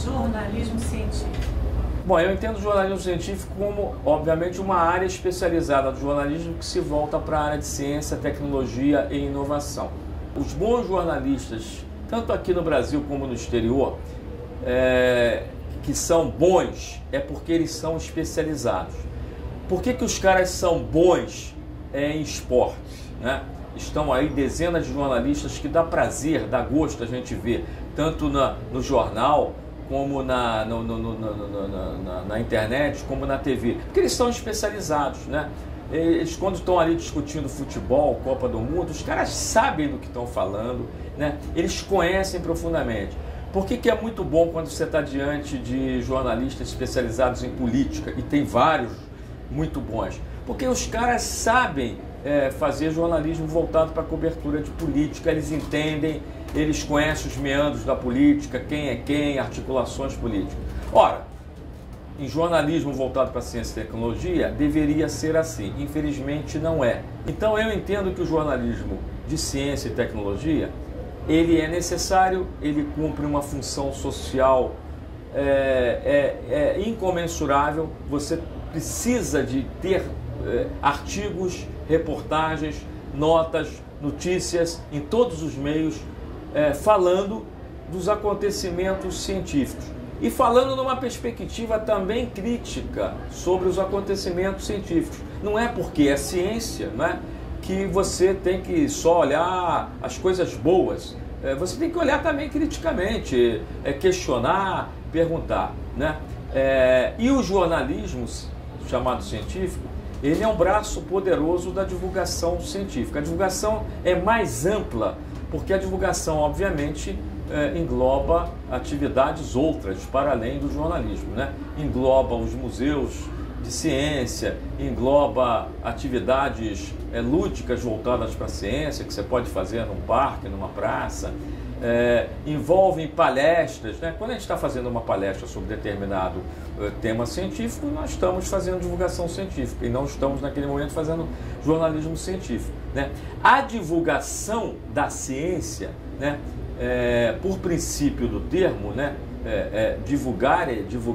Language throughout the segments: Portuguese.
jornalismo científico? Bom, eu entendo o jornalismo científico como, obviamente, uma área especializada do jornalismo que se volta para a área de ciência, tecnologia e inovação. Os bons jornalistas, tanto aqui no Brasil como no exterior, que são bons, é porque eles são especializados. Por que os caras são bons em esporte, né? Estão aí dezenas de jornalistas que dá prazer, dá gosto a gente ver, tanto no jornal, como na internet, como na TV, porque eles são especializados, né? Eles, quando estão ali discutindo futebol, Copa do Mundo, os caras sabem do que estão falando, né? Eles conhecem profundamente. Por que é muito bom quando você está diante de jornalistas especializados em política, e tem vários muito bons? Porque os caras sabem fazer jornalismo voltado para a cobertura de política, eles entendem, eles conhecem os meandros da política, quem é quem, articulações políticas. Ora, em jornalismo voltado para a ciência e tecnologia, deveria ser assim. Infelizmente, não é. Então, eu entendo que o jornalismo de ciência e tecnologia, ele é necessário, ele cumpre uma função social incomensurável. Você precisa de ter artigos, reportagens, notas, notícias em todos os meios, falando dos acontecimentos científicos e falando numa perspectiva também crítica sobre os acontecimentos científicos. Não é porque é ciência, né, que você tem que só olhar as coisas boas. Você tem que olhar também criticamente, questionar, perguntar, né? E o jornalismo, chamado científico, ele é um braço poderoso da divulgação científica. A divulgação é mais ampla, porque a divulgação, obviamente, engloba atividades outras para além do jornalismo, né? Engloba os museus de ciência, engloba atividades lúdicas voltadas para a ciência, que você pode fazer num parque, numa praça, envolve palestras, né? Quando a gente está fazendo uma palestra sobre determinado tema científico, nós estamos fazendo divulgação científica e não estamos naquele momento fazendo jornalismo científico, né? A divulgação da ciência, né, por princípio do termo, né, divulgar,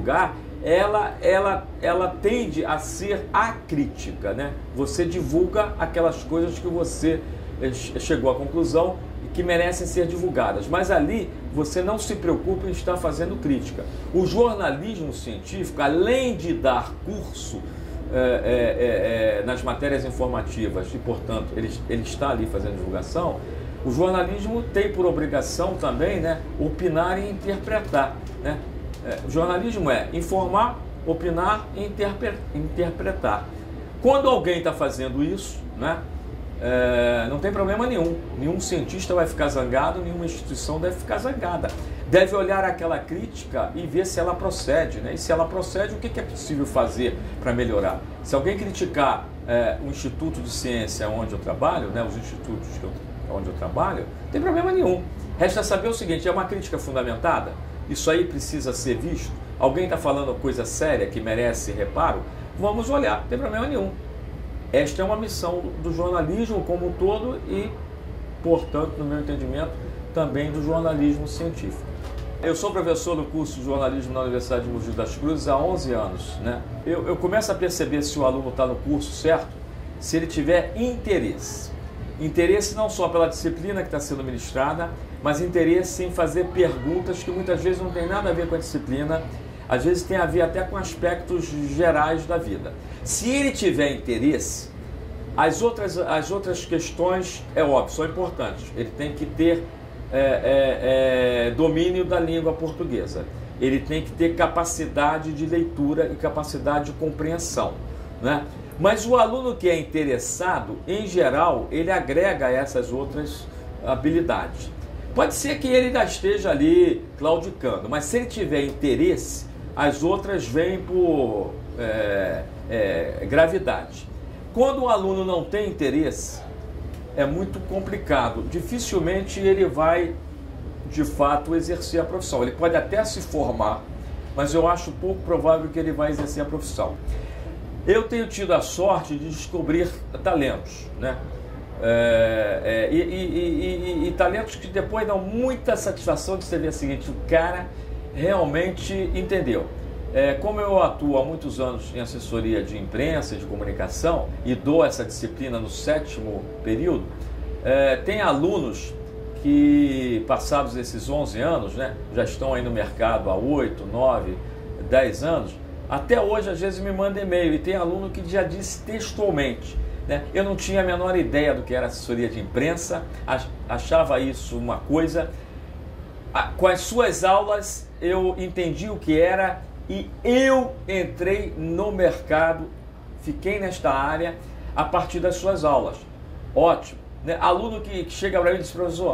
ela tende a ser acrítica, né? Você divulga aquelas coisas que você chegou à conclusão que merecem ser divulgadas, mas ali você não se preocupa em estar fazendo crítica. O jornalismo científico, além de dar curso nas matérias informativas e, portanto, ele está ali fazendo divulgação, o jornalismo tem por obrigação também, né, opinar e interpretar, né? O jornalismo é informar, opinar e interpretar. Quando alguém está fazendo isso, né, não tem problema nenhum. Nenhum cientista vai ficar zangado, nenhuma instituição deve ficar zangada. Deve olhar aquela crítica e ver se ela procede, né? E se ela procede, o que é possível fazer para melhorar? Se alguém criticar o Instituto de Ciência onde eu trabalho, né, os institutos onde eu trabalho, não tem problema nenhum. Resta saber o seguinte: é uma crítica fundamentada? Isso aí precisa ser visto? Alguém está falando coisa séria que merece reparo? Vamos olhar, não tem problema nenhum. Esta é uma missão do jornalismo como um todo e, portanto, no meu entendimento, também do jornalismo científico. Eu sou professor do curso de jornalismo na Universidade de Mogi das Cruzes há 11 anos, né? Eu começo a perceber se o aluno está no curso certo, se ele tiver interesse. Interesse não só pela disciplina que está sendo ministrada, mas interesse em fazer perguntas que muitas vezes não tem nada a ver com a disciplina, às vezes tem a ver até com aspectos gerais da vida. Se ele tiver interesse, as outras questões, é óbvio, são importantes. Ele tem que ter domínio da língua portuguesa. Ele tem que ter capacidade de leitura e capacidade de compreensão, né? Mas o aluno que é interessado, em geral, ele agrega essas outras habilidades. Pode ser que ele ainda esteja ali claudicando, mas se ele tiver interesse, as outras vêm por gravidade. Quando o aluno não tem interesse, é muito complicado. Dificilmente ele vai, de fato, exercer a profissão. Ele pode até se formar, mas eu acho pouco provável que ele vai exercer a profissão. Eu tenho tido a sorte de descobrir talentos, né? E talentos que depois dão muita satisfação de você ver o seguinte: o cara, realmente entendeu. Como eu atuo há muitos anos em assessoria de imprensa e de comunicação e dou essa disciplina no 7º período, tem alunos que, passados esses 11 anos, né, já estão aí no mercado há 8, 9, 10 anos, até hoje às vezes me manda e-mail, e tem aluno que já disse textualmente, né, eu não tinha a menor ideia do que era assessoria de imprensa, achava isso uma coisa, com as suas aulas eu entendi o que era e eu entrei no mercado, fiquei nesta área a partir das suas aulas. Ótimo, né? Aluno que chega para mim e diz, professor,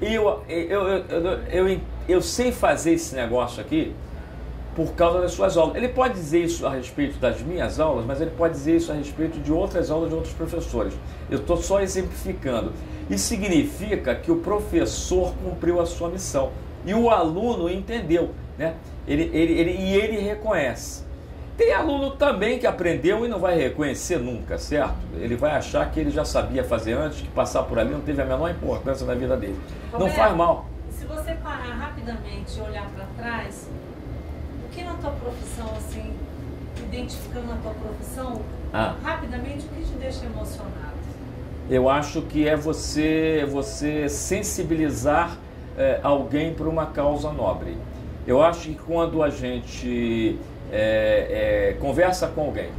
eu sei fazer esse negócio aqui por causa das suas aulas. Ele pode dizer isso a respeito das minhas aulas, mas ele pode dizer isso a respeito de outras aulas de outros professores. Eu estou só exemplificando. Isso significa que o professor cumpriu a sua missão e o aluno entendeu, né? Ele reconhece. Tem aluno também que aprendeu e não vai reconhecer nunca, certo? Ele vai achar que ele já sabia fazer antes, que passar por ali não teve a menor importância na vida dele. Não faz mal. Se você parar rapidamente e olhar para trás, o que na tua profissão, assim, identificando a tua profissão, rapidamente, o que te deixa emocionado? Eu acho que é você sensibilizar alguém por uma causa nobre. Eu acho que quando a gente conversa com alguém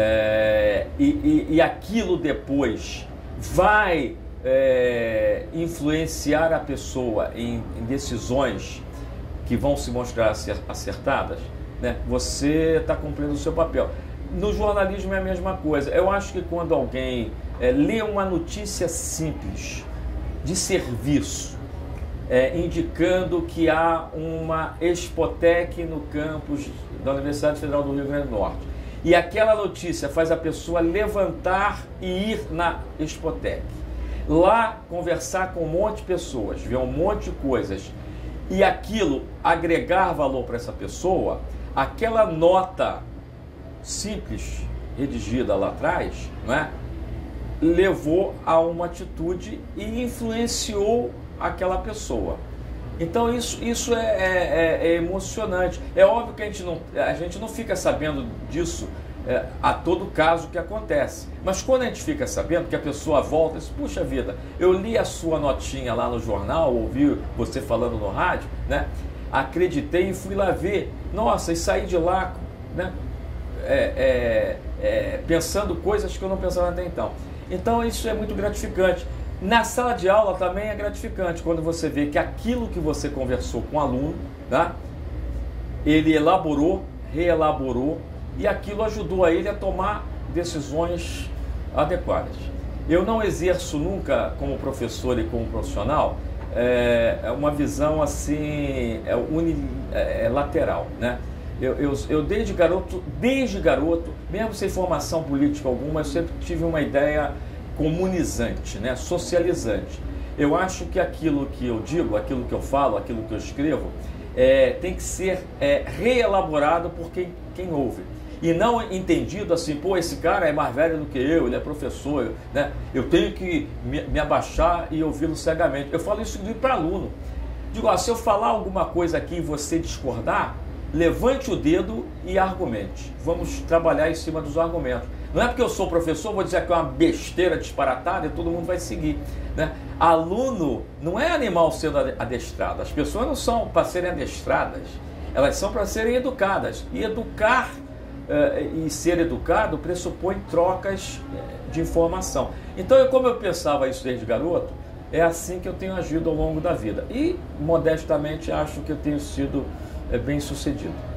e aquilo depois vai influenciar a pessoa em decisões que vão se mostrar acertadas, né, você está cumprindo o seu papel. No jornalismo é a mesma coisa. Eu acho que quando alguém lê uma notícia simples de serviço, indicando que há uma Expotec no campus da Universidade Federal do Rio Grande do Norte, e aquela notícia faz a pessoa levantar e ir na Expotec, lá conversar com um monte de pessoas, ver um monte de coisas, e aquilo agregar valor para essa pessoa, aquela nota simples redigida lá atrás, né, levou a uma atitude e influenciou aquela pessoa. Então isso é emocionante. É óbvio que a gente não fica sabendo disso a todo caso que acontece, mas quando a gente fica sabendo que a pessoa volta e diz, puxa vida, eu li a sua notinha lá no jornal, ouvi você falando no rádio, né? Acreditei e fui lá ver, nossa, e saí de lá, né? Pensando coisas que eu não pensava até então. Então isso é muito gratificante. Na sala de aula também é gratificante quando você vê que aquilo que você conversou com o aluno, né, ele elaborou, reelaborou, e aquilo ajudou a ele a tomar decisões adequadas. Eu não exerço nunca como professor e como profissional uma visão assim unilateral, né? Eu desde garoto, mesmo sem formação política alguma, eu sempre tive uma ideia comunizante, né? Socializante. Eu acho que aquilo que eu digo, aquilo que eu falo, aquilo que eu escrevo, tem que ser reelaborado por quem ouve. E não entendido assim, pô, esse cara é mais velho do que eu, ele é professor, né? Eu tenho que me abaixar e ouvi-lo cegamente. Eu falo isso para aluno. Digo, se eu falar alguma coisa aqui e você discordar, levante o dedo e argumente. Vamos trabalhar em cima dos argumentos. Não é porque eu sou professor, vou dizer que é uma besteira disparatada e todo mundo vai seguir, né? Aluno não é animal sendo adestrado. As pessoas não são para serem adestradas, elas são para serem educadas. E educar e ser educado pressupõe trocas de informação. Então, como eu pensava isso desde garoto, é assim que eu tenho agido ao longo da vida. E, modestamente, acho que eu tenho sido bem sucedido.